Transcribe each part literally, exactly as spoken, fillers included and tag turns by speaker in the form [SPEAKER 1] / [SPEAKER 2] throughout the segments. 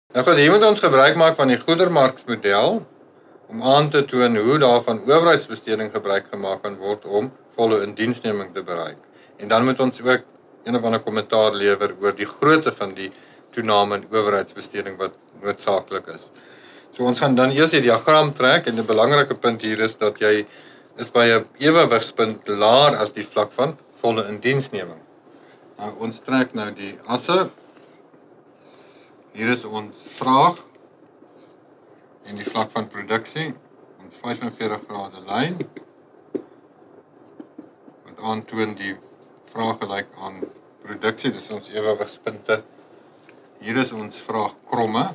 [SPEAKER 1] Nou goed, hier moet ons gebruik maak van die goedermarksmodel om aan te toon hoe daar van owerheidsbesteding gebruik gemaak kan word om volle indiensneming te bereik. En dan moet ons ook een of ander kommentaar lewer oor die grootte van die toename in owerheidsbesteding wat noodsaaklik is. So ons gaan dan eers die diagram trek en 'n belangrike punt hier is dat jy is by 'n ewewigspunt laer as die vlak van volle indiensneming. Nou ons trek nou die asse. Hier is ons vraag en die vlak van produksie, ons vyf en veertig grade lyn wat aantoon die vraag gelyk aan produksie, dis ons ewewigspunte. Hier is ons vraag kromme.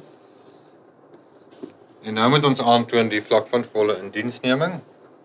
[SPEAKER 1] En nou moet ons aantoon die vlak van volle indiensneming.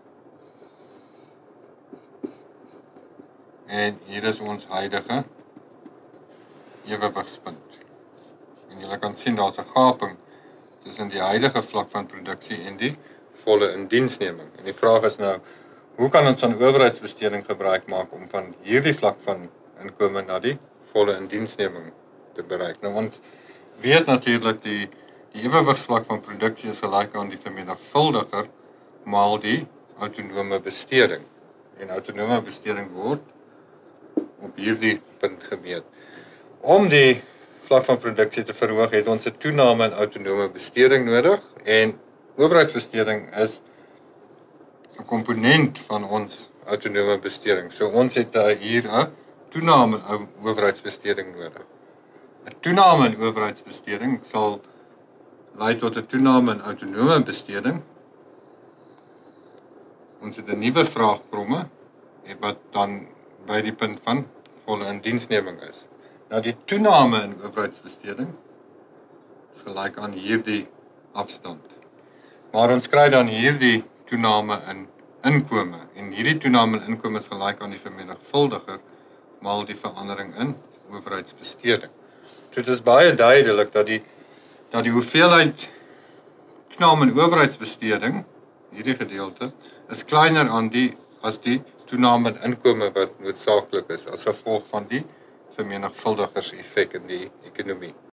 [SPEAKER 1] En hier is ons huidige ewewigspunt. En julle kan sien daar's 'n gaping tussen die huidige vlak van produksie en die volle indiensneming. En die vraag is nou, hoe kan ons van owerheidsbesteding gebruik maak om van hierdie vlak van inkome na die volle indiensneming te bereik? Nou ons weet natuurlik die die ewewigsvlak van produksie is gelyk aan die vermenigvuldiger maal die autonome besteding. En autonome besteding word op hierdie punt gemeet. Om die vlak van produksie te verhoog, het ons 'n toename in autonome besteding nodig en owerheidsbesteding is 'n komponent van ons autonome besteding. So ons het uh, hier 'n toename in owerheidsbesteding nodig. 'n Toename in owerheidsbesteding sal lei tot 'n toename in autonome besteding. Ons het 'n nuwe vraag kromme wat dan by die punt van volle indiensneming is. Nou die toename in owerheidsbesteding is gelyk aan hierdie afstand. Maar ons kry dan hierdie toename in inkome en hierdie toename in inkome is gelyk aan die vermenigvuldiger maal die verandering in owerheidsbesteding. So dit is baie duidelik dat die dat die hoeveelheid toename in owerheidsbesteding, hierdie gedeelte, is kleiner aan die as die toename in inkome wat noodsaaklik is as gevolg van die vermenigvuldigers effek in die ekonomie.